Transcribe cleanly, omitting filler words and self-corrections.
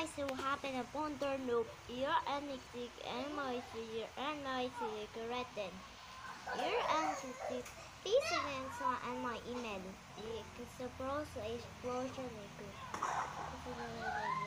guys who happen upon their noob, your NXT MIC, and my corrected. Your NXT, please answer and my email. It's a explosion.